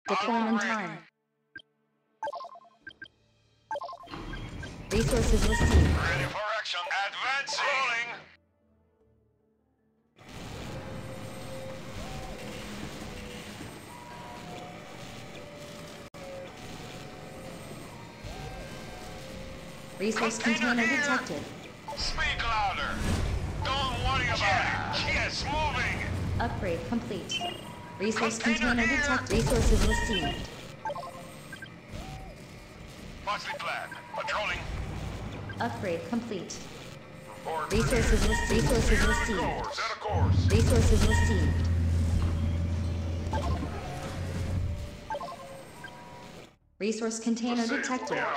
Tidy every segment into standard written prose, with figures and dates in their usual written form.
Deployment time. Resources received. Ready for action. Advancing. Rolling. Resource container detected. Speak louder. Don't worry about it. Yes, moving. Upgrade complete. Resource container detected. Resources received. What's the plan? Patrolling. Upgrade complete. Report. Resources received. Resources received. Set a course. Resources received. Resource container detected. Set.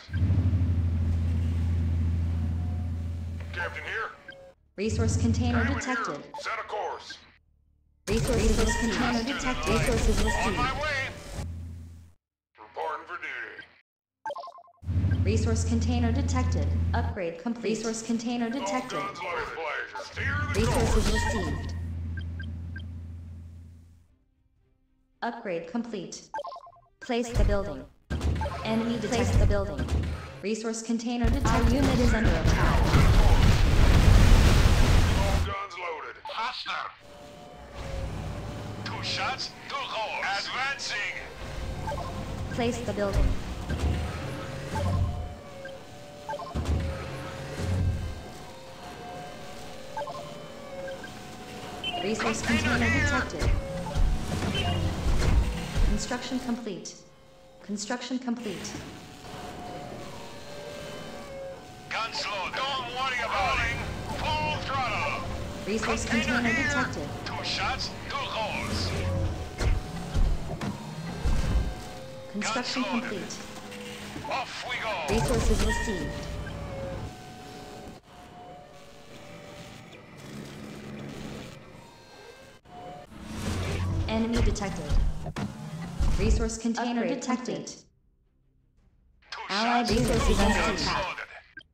Captain here. Resource container Anyone detected. here? Set a course. Resource container detected. Resources On received. my way. Reporting for duty. Resource container detected. Upgrade complete. Resource container detected. All guns loaded. Pleasure. Steer the Resources course. received. Upgrade complete. Place the building. Enemy detected. Place the building. Resource container detected. Our unit is under attack. All guns loaded. Faster. 2 shots, 2 holes. Advancing. Place the building. Resource container detected. Construction complete. Construction complete. Guns loaded. Don't worry about it. Full throttle. Resource container detected. 2 shots, 2 holes. Construction Guns loaded. complete. Off we go. Resources received. Enemy detected. Resource container detected. 2 Allied shots, resources 2 under guns attack. loaded.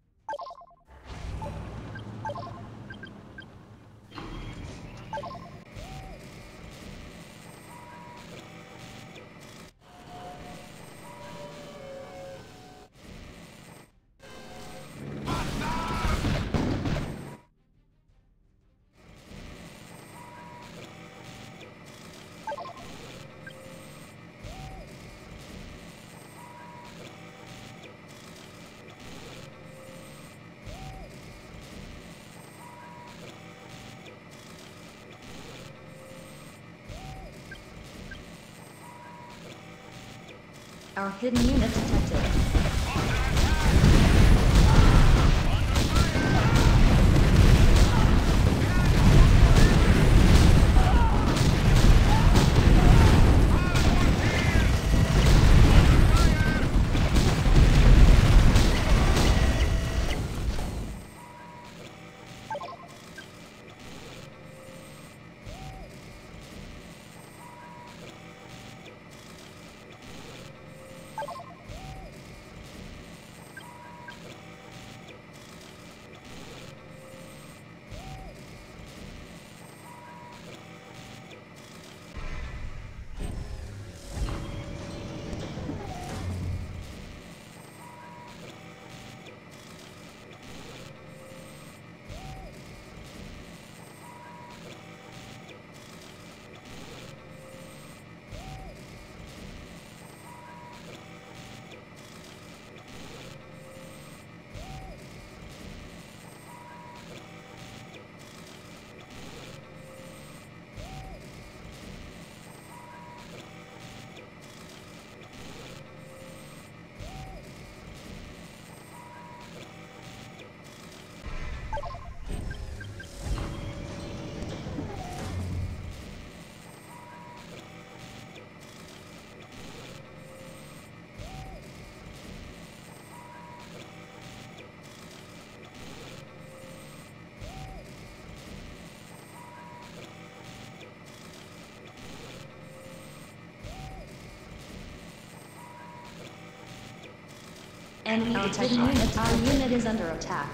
Our hidden unit detected. Enemy detected. Our unit is under attack.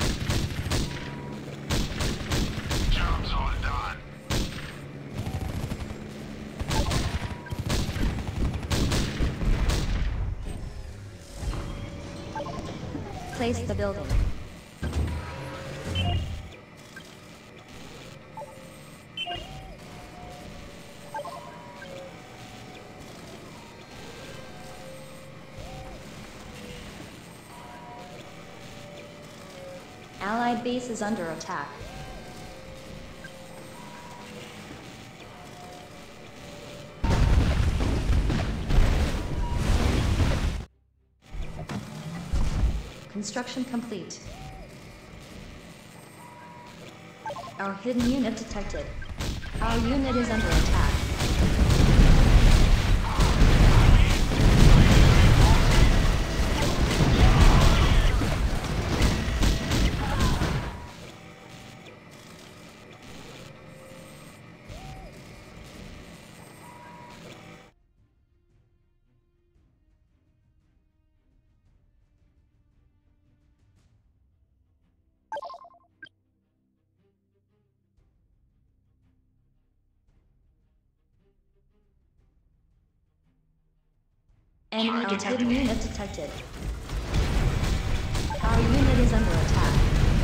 Job's all done. Replace the building. Allied base is under attack. Construction complete. Our hidden unit detected. Our unit is under attack. Enemy hidden unit detected. Our unit is under attack.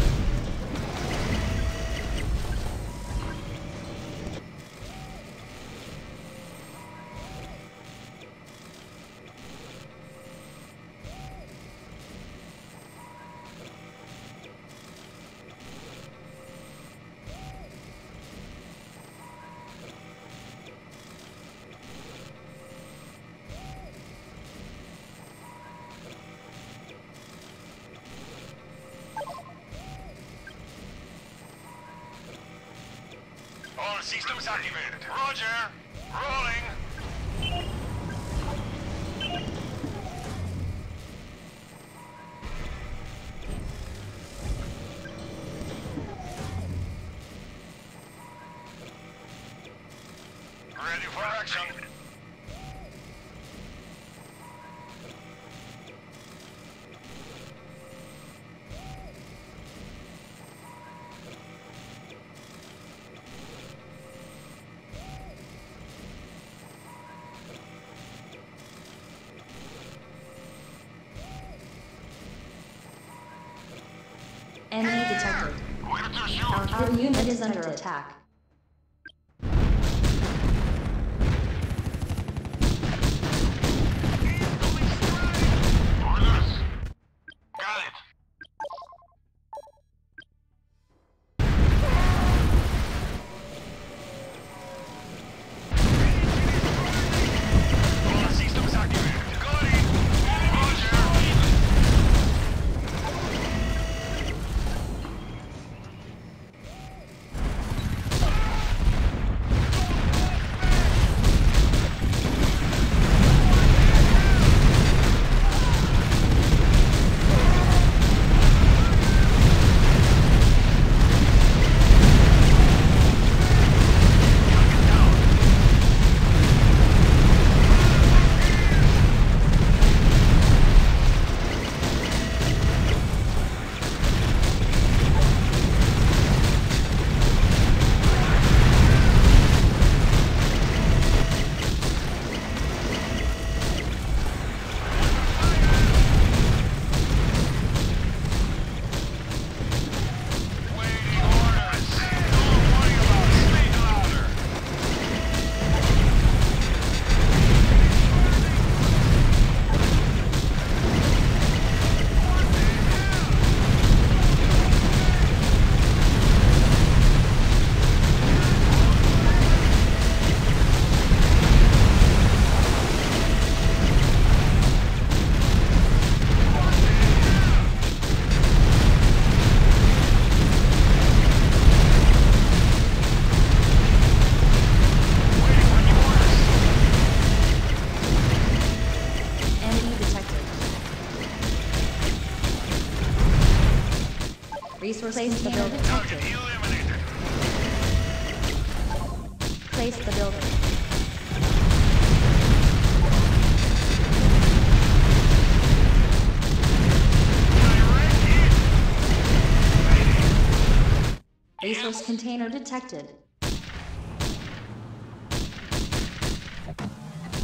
All systems activated. Roger. Rolling. Ready for action. Enemy detected. Where to shoot? Our unit is under attack. Orders. Got it. All systems activated. Got it. Roger. Resource container detected. Eliminated. Place the building. Resource container detected.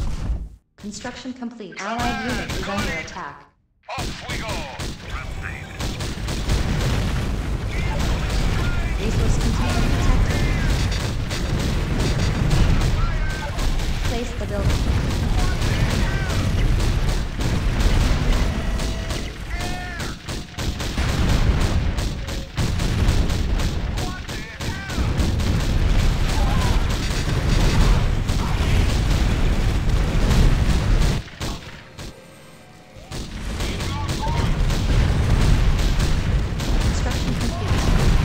Construction complete. Allied unit is under attack. Off we go. Resource container detected. Place the building. Construction complete.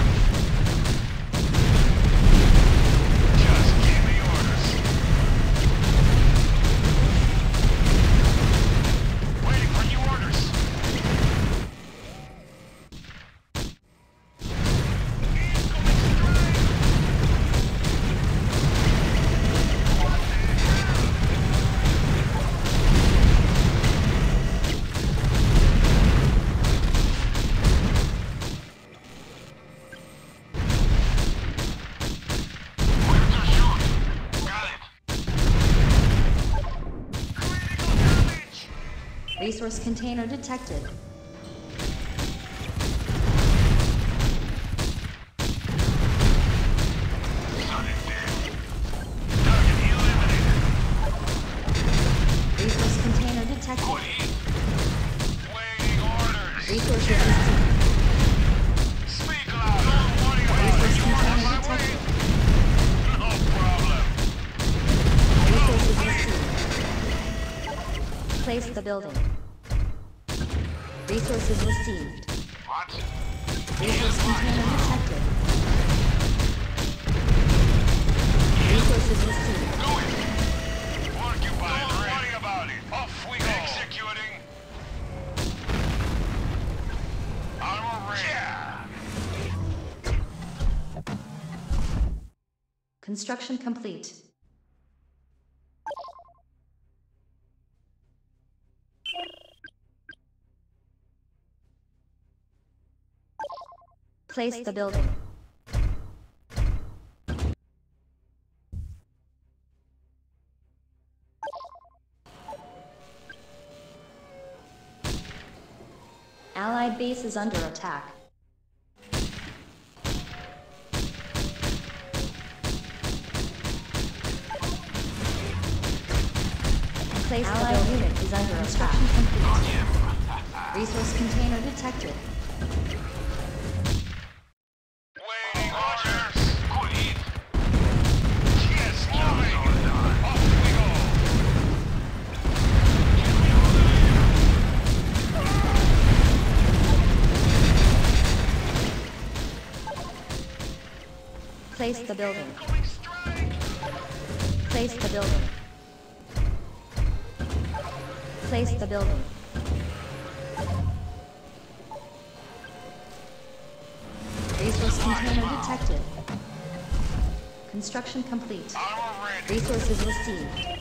Just give me orders. Waiting for new orders. Where to shoot? Got it. Critical damage. Resource container detected. Son is dead. Target eliminated. Resource container detected. Good hit. Waiting orders. Resources received. Speak loud. Don't worry about it. Resource You want container my way? detected. No problem. Resources received. Place the building. Resources received. What? Resource container detected. Resources received. Do it. Occupied. Don't worry about it. Off we go. Executing. Armor ready. Yeah. Construction complete. Place the building. Allied base is under attack. Place the Allied unit is under attack. Complete. Resource container detected. Waiting orders. Good hit. Yes, moving. Off we go. Place the building. Going strike. Place the building. Place the building. Resource container detected. Construction complete. Armor ready. Resources received.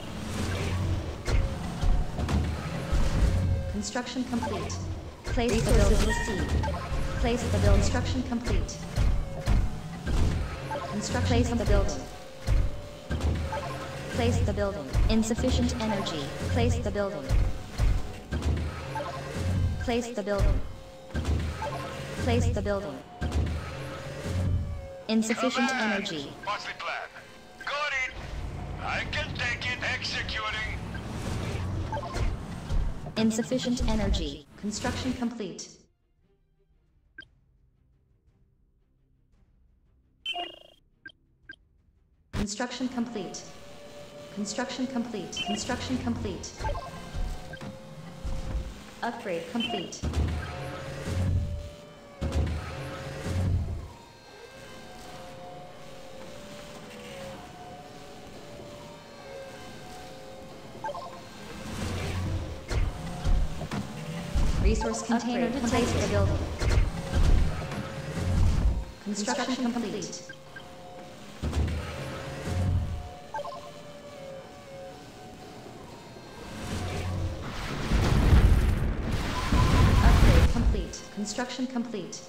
Construction complete. Place resources received. Place the building. Construction complete. Construction place the building. Place the building. Insufficient energy. Place the building. Place the building. Place the building. Insufficient Command. energy. What's the plan? Got it. I can take it. Executing. Insufficient energy. Construction complete. Construction complete. Construction complete. Construction complete. Upgrade complete. Resource container to place the building. Construction complete. Upgrade complete. Construction complete.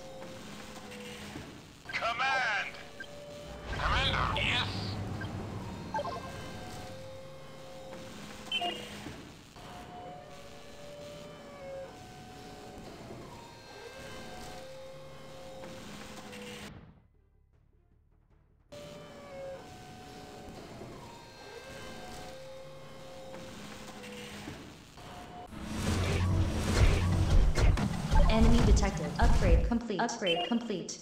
Command. Commander. Yes. detected. Upgrade complete. Upgrade complete.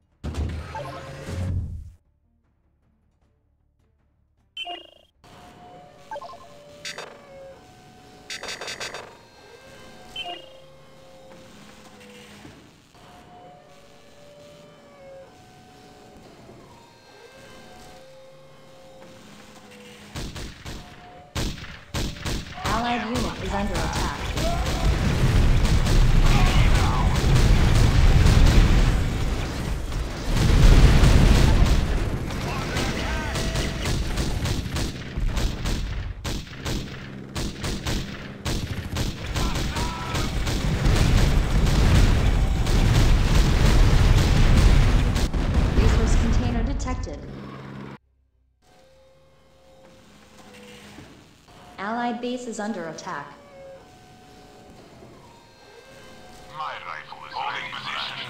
Allied unit is under attack. Resource container detected. Allied base is under attack. My rifle is holding position.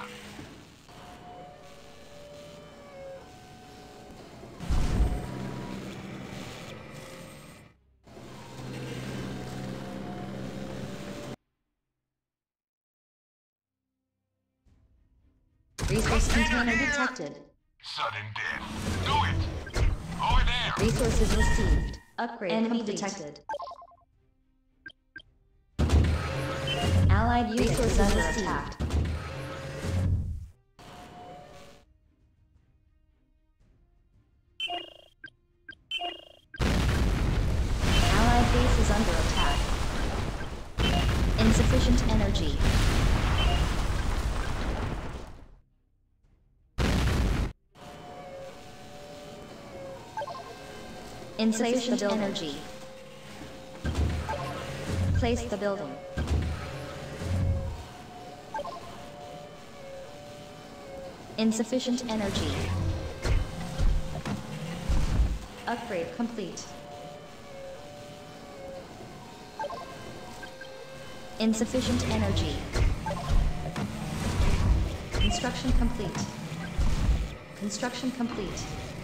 Resource container detected. Sudden death. Do it! Over there! Resources received. Upgrade enemy complete. Detected. Allied unit is under attack. Allied base is under attack. Insufficient energy. Insufficient energy. Place the building. Insufficient energy. Upgrade complete. Insufficient energy. Construction complete. Construction complete.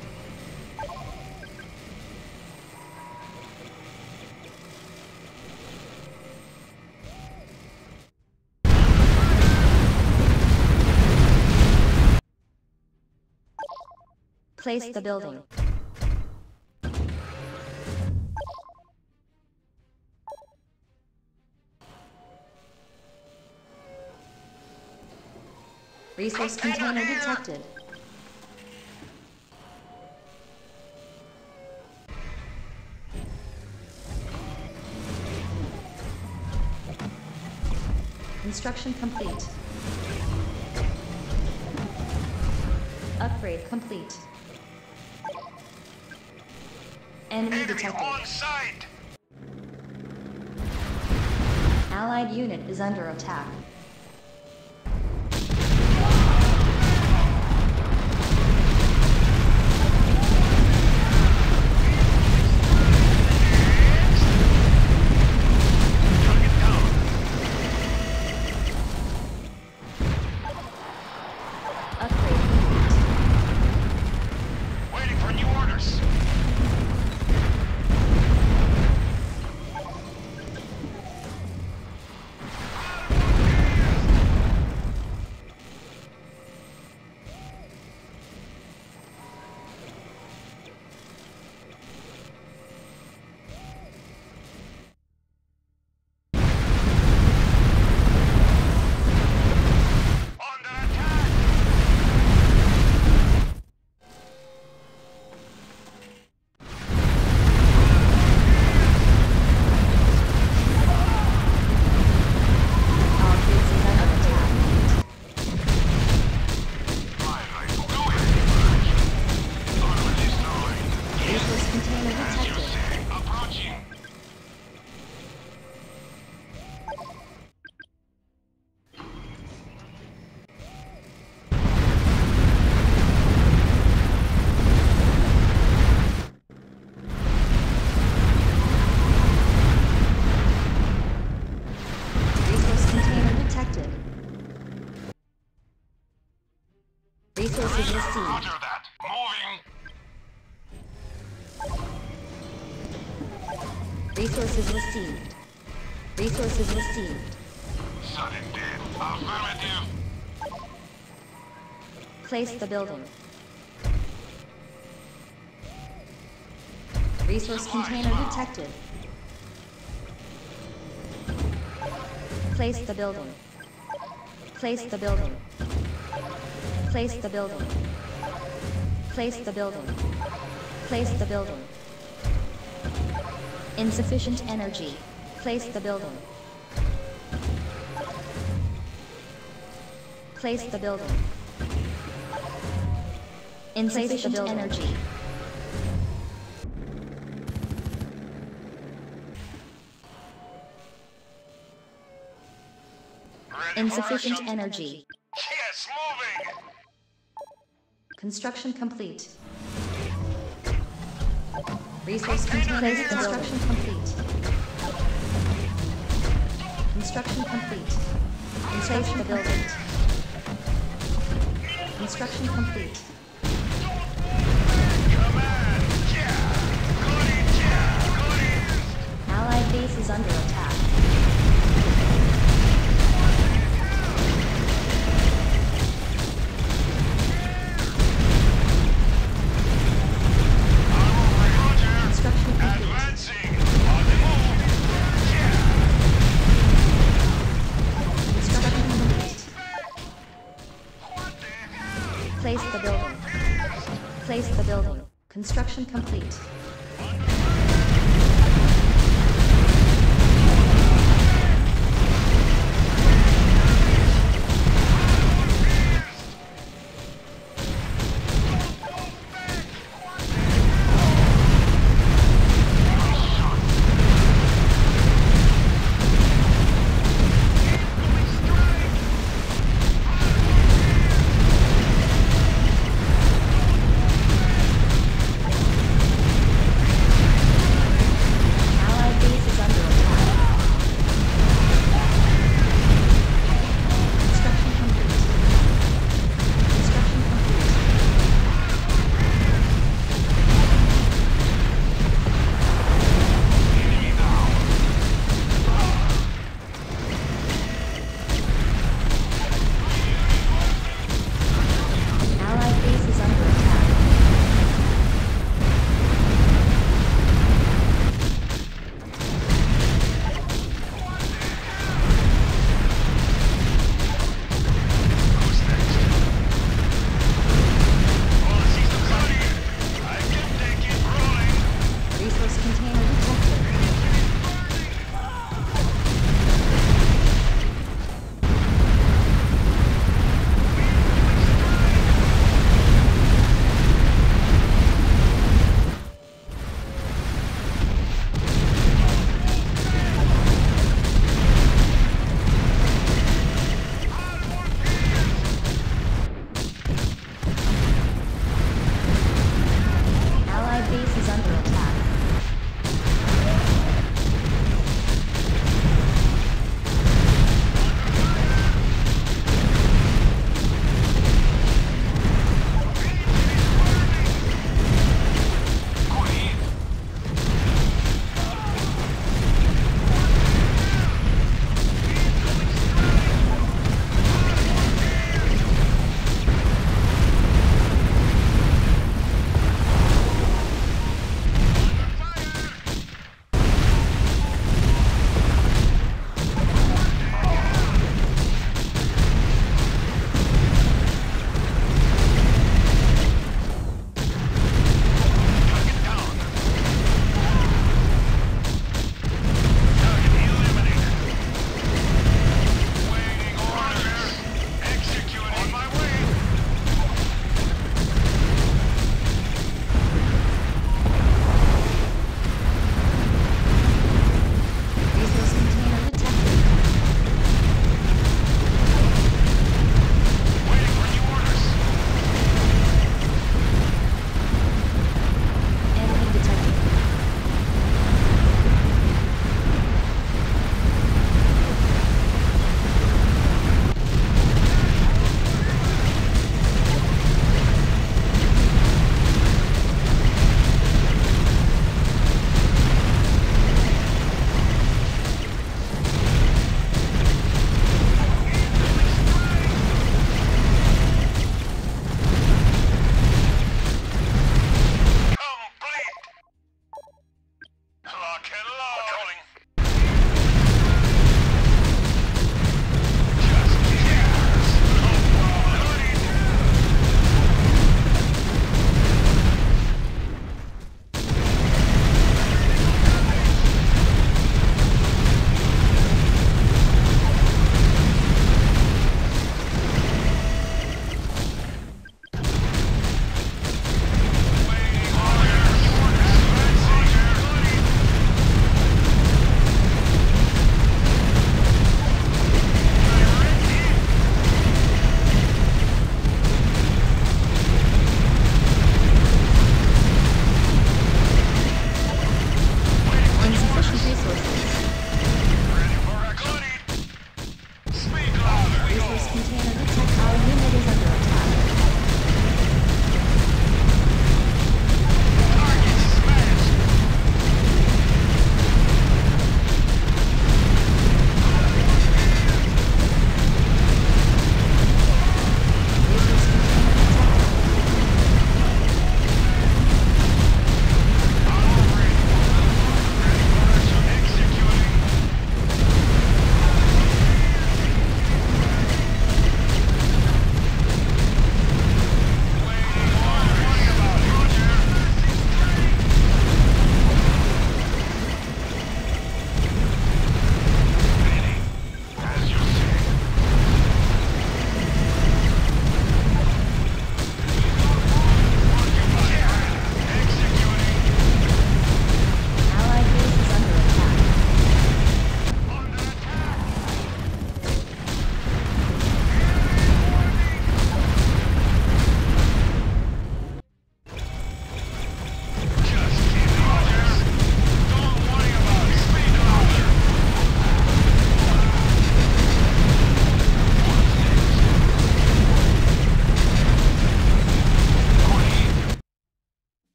Place the building. Resource container detected. Construction complete. Upgrade complete. Enemy detected. On sight! Allied unit is under attack. Upgrade complete. Waiting for new orders. Resources received. Roger that. Moving. Resources received. Resources received. Sudden death. Affirmative. Place the building. Resource container detected. Place the building. Place the building. Place the building. Place the building. Place the building. Insufficient energy. Place the building. Place the building. Insufficient energy. Insufficient energy. Yes, moving. Construction complete. Resource container. Construction complete. Construction complete. Place the building. Construction complete. Command. Yeah. Goodies, yeah. Goodies. Allied base is under attack. Construction complete. Advancing. On the move. Yeah. Construction complete. What the hell? Place the building. Place the building. Construction complete.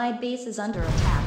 Allied base is under attack.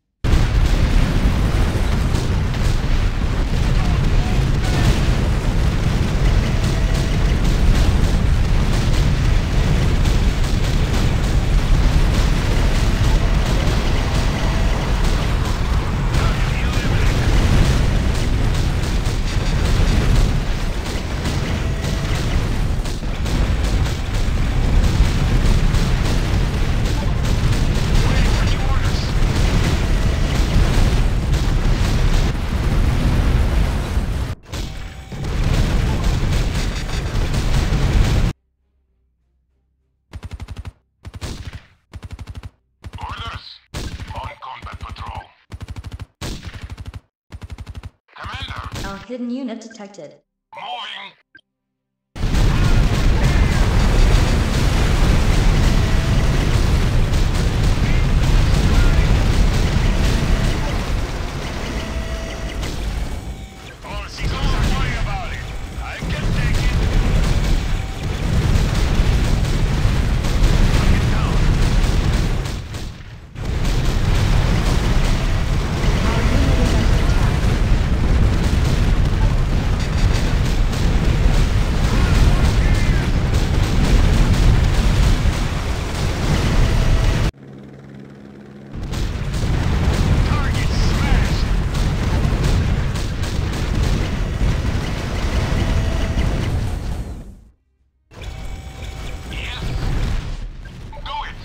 Our hidden unit detected. Moving. Don't worry about it. I can take it. Knock it down. Our unit is under attack. Target smashed. Yes. Do it.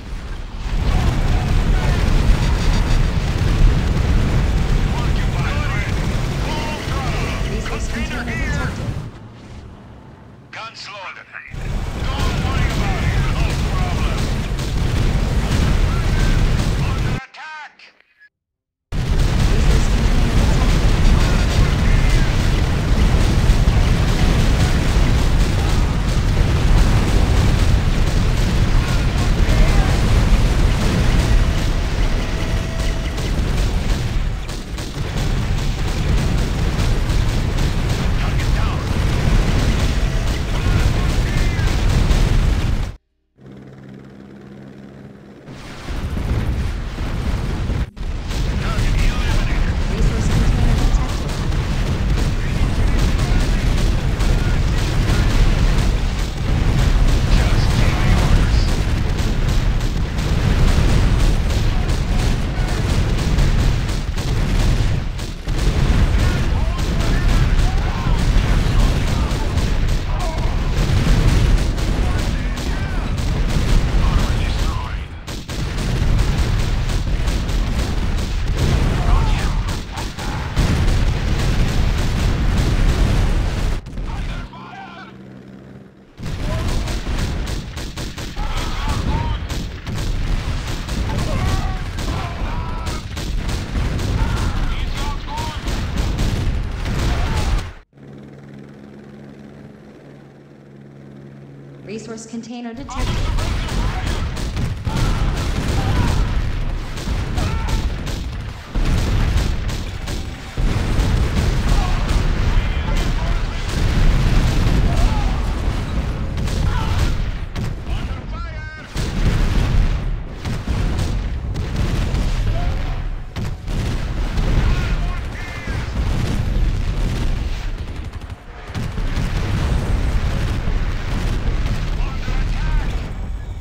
Occupied. Full throttle. Resource Container container here. detected. Guns loaded. Don't worry about it. No problem. Under attack. Resource container detected. Target down. Target eliminated. Resource container detected. Just give me orders. Armor destroyed. Got him. Under fire! He's not good. Resource container detected. Under fire! Under attack!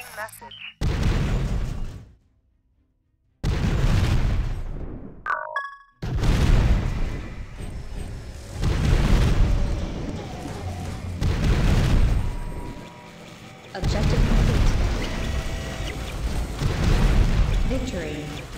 message. Objective complete. Victory.